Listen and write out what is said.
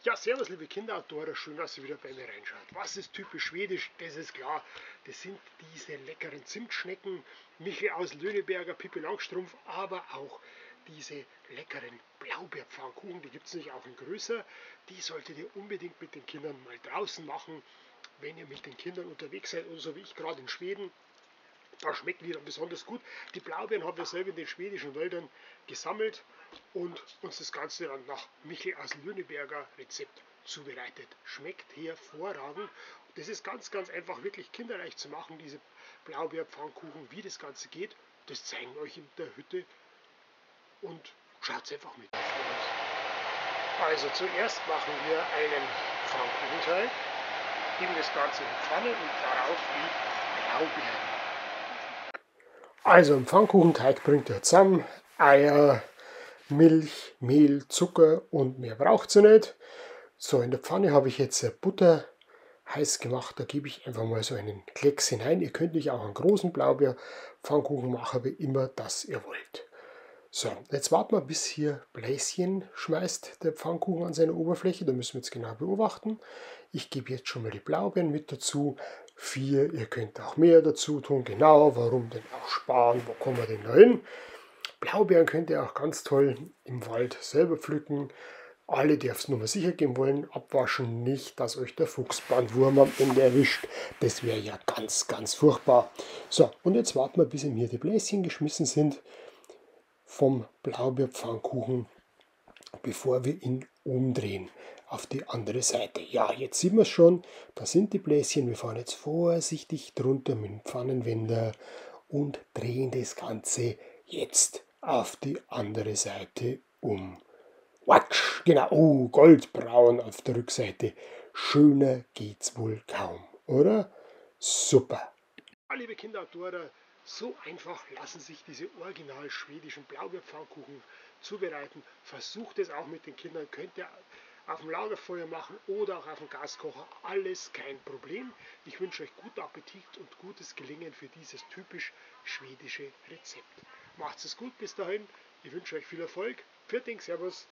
Ja, servus liebe Kinderautoren, schön, dass ihr wieder bei mir reinschaut. Was ist typisch schwedisch? Das ist klar, das sind diese leckeren Zimtschnecken, Michel aus Löhneberger, Pippi Langstrumpf, aber auch diese leckeren Blaubeerpfannkuchen, die gibt es nicht auch in größer. Die solltet ihr unbedingt mit den Kindern mal draußen machen, wenn ihr mit den Kindern unterwegs seid oder so wie ich gerade in Schweden. Da schmecken die dann besonders gut. Die Blaubeeren haben wir selber in den schwedischen Wäldern gesammelt und uns das Ganze dann nach Michel aus Lüneberger Rezept zubereitet. Schmeckt hervorragend. Das ist ganz, ganz einfach, wirklich kinderleicht zu machen, diese Blaubeerpfannkuchen. Wie das Ganze geht, das zeigen wir euch in der Hütte und schaut einfach mit. Also zuerst machen wir einen Pfannkuchenteig, geben das Ganze in die Pfanne und darauf die Blaubeeren. Also einen Pfannkuchenteig bringt ihr zusammen, Eier, Milch, Mehl, Zucker und mehr braucht ihr nicht. So, in der Pfanne habe ich jetzt Butter heiß gemacht, da gebe ich einfach mal so einen Klecks hinein. Ihr könnt euch auch einen großen Blaubeer-Pfannkuchen machen, wie immer das ihr wollt. So, jetzt warten wir, bis hier Bläschen schmeißt der Pfannkuchen an seine Oberfläche. Da müssen wir jetzt genau beobachten. Ich gebe jetzt schon mal die Blaubeeren mit dazu. 4, ihr könnt auch mehr dazu tun. Genau, warum denn auch sparen? Wo kommen wir denn da hin? Blaubeeren könnt ihr auch ganz toll im Wald selber pflücken. Alle, die aufs Nummer sicher gehen wollen, abwaschen, nicht, dass euch der Fuchsbandwurm am Ende erwischt. Das wäre ja ganz, ganz furchtbar. So, und jetzt warten wir, bis ihm hier die Bläschen geschmissen sind vom Blaubeerpfannkuchen, bevor wir ihn umdrehen auf die andere Seite. Ja, jetzt sieht man es schon, da sind die Bläschen. Wir fahren jetzt vorsichtig drunter mit dem Pfannenwender und drehen das Ganze jetzt auf die andere Seite um. Watsch, genau, oh, goldbraun auf der Rückseite. Schöner geht's wohl kaum, oder? Super. Liebe Kinderautoren, so einfach lassen sich diese original schwedischen Blaubeerpfannkuchen zubereiten. Versucht es auch mit den Kindern, könnt ihr auf dem Lagerfeuer machen oder auch auf dem Gaskocher, alles kein Problem. Ich wünsche euch guten Appetit und gutes Gelingen für dieses typisch schwedische Rezept. Macht es gut bis dahin, ich wünsche euch viel Erfolg. Pfiat Ding, Servus.